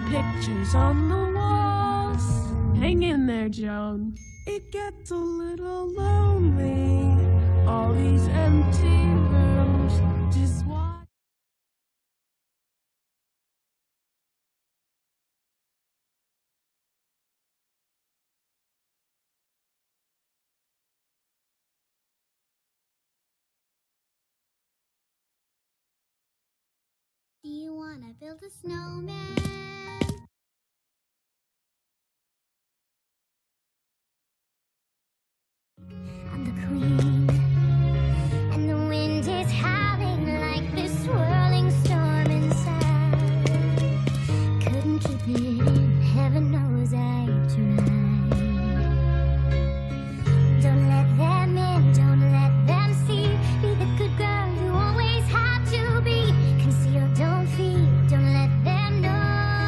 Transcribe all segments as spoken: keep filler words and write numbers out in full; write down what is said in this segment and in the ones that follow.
pictures on the walls. Hang in there, Joan. It gets a little lonely, all these empty rooms. Just watch. Do you wanna build a snowman? I'm the queen, and the wind is howling like this swirling storm inside. Couldn't keep it in, heaven knows I tried. Don't let them in, don't let them see. Be the good girl you always had to be. Conceal, don't feel, don't let them know.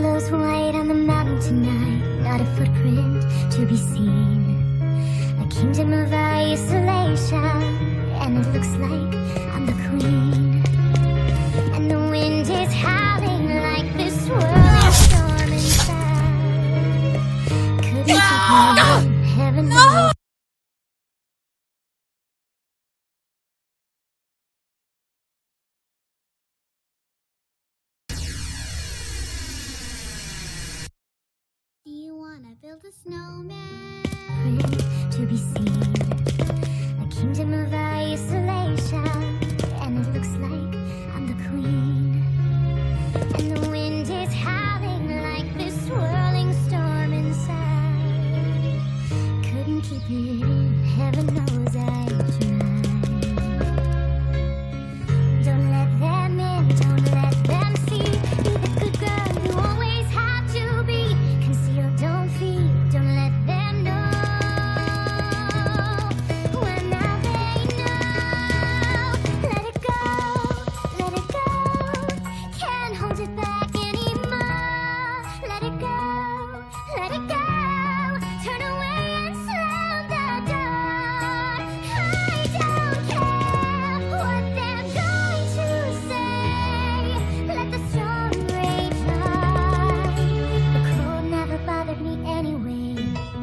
glows white on the mountain tonight, not a footprint to be seen. A kingdom of isolation, and it looks like I'm the queen. And the wind is howling like this swirling storm inside. Couldn't keep me in heaven knows. Do you wanna build a snowman? To be seen. A kingdom of isolation, and it looks like I'm the queen. And the wind is howling like this swirling storm inside. Couldn't keep it in, heaven knows I tried. Don't let them in, don't let them see. Be the good girl you always have to be. Conceal, don't feed, don't let them know. When now they know. Let it go, let it go. Can't hold it back anymore. Let it go, let it go. Turn away and slam the door. I don't care what they're going to say. Let the storm rage on. The cold never bothered me anyway.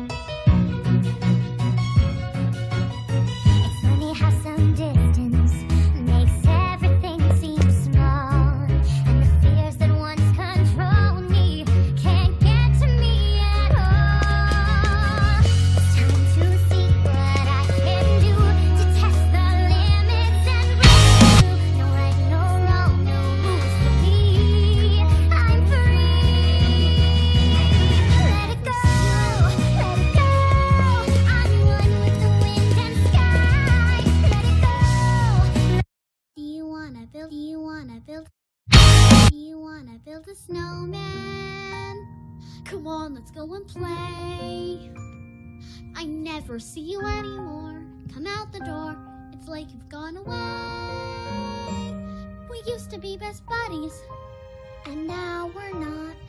It's funny how some distance makes everything seem small. And the fears that once controlled me can't get to me at all. It's time to see what I can do to test the limits and break through. No right, no wrong, no rules for me. I'm free. Let it go, let it go. I'm one with the wind and sky. Let it go. Do you wanna build? Do you wanna build? Do you wanna build a snowman? Come on, let's go and play. I never see you anymore. Come out the door. It's like you've gone away. We used to be best buddies, and now we're not.